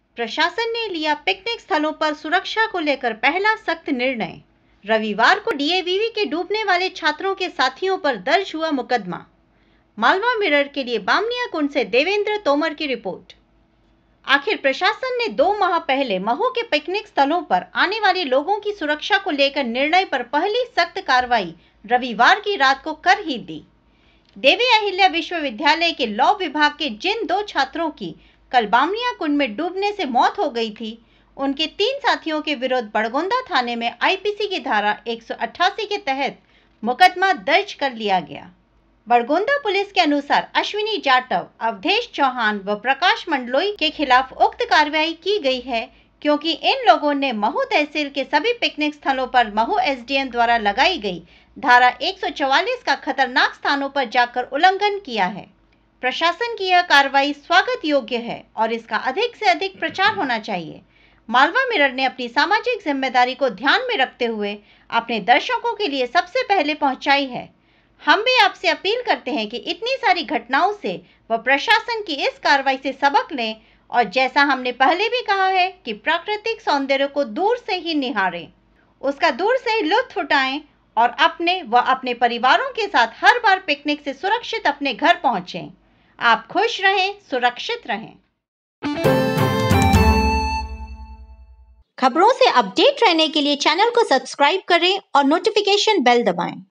प्रशासन ने लिया पिकनिक स्थलों पर सुरक्षा को लेकर पहला सख्त निर्णय। रविवार को डीएवीवी के डूबने वाले छात्रों के साथियों पर दर्ज हुआ मुकदमा। मालवा मिरर के लिए बामनिया कुंड से देवेंद्र तोमर की रिपोर्ट। आखिर प्रशासन ने 2 माह पहले महू के पिकनिक स्थलों पर आने वाले लोगों की सुरक्षा को लेकर निर्णय पर पहली सख्त कार्रवाई रविवार की रात को कर ही दी। देवी अहिल्या विश्वविद्यालय के लॉ विभाग के जिन 2 छात्रों की कल बामनिया कुंड में डूबने से मौत हो गई थी, उनके 3 साथियों के विरुद्ध बड़गोंदा थाने में आईपीसी की धारा 188 के तहत मुकदमा दर्ज कर लिया गया। बड़गोंदा पुलिस के अनुसार अश्विनी जाटव, अवधेश चौहान व प्रकाश मंडलोई के खिलाफ उक्त कार्रवाई की गई है, क्योंकि इन लोगों ने महू तहसील के सभी पिकनिक स्थलों पर महू एसडीएम द्वारा लगाई गई धारा 144 का खतरनाक स्थानों पर जाकर उल्लंघन किया है। प्रशासन की यह कार्रवाई स्वागत योग्य है और इसका अधिक से अधिक प्रचार होना चाहिए। मालवा मिरर ने अपनी सामाजिक जिम्मेदारी को ध्यान में रखते हुए अपने दर्शकों के लिए सबसे पहले पहुंचाई है। हम भी आपसे अपील करते हैं कि इतनी सारी घटनाओं से व प्रशासन की इस कार्रवाई से सबक लें और जैसा हमने पहले भी कहा है कि प्राकृतिक सौंदर्य को दूर से ही निहारें, उसका दूर से ही लुत्फ उठाएं और अपने व अपने परिवारों के साथ हर बार पिकनिक से सुरक्षित अपने घर पहुंचें। आप खुश रहें, सुरक्षित रहें। खबरों से अपडेट रहने के लिए चैनल को सब्सक्राइब करें और नोटिफिकेशन बेल दबाएं।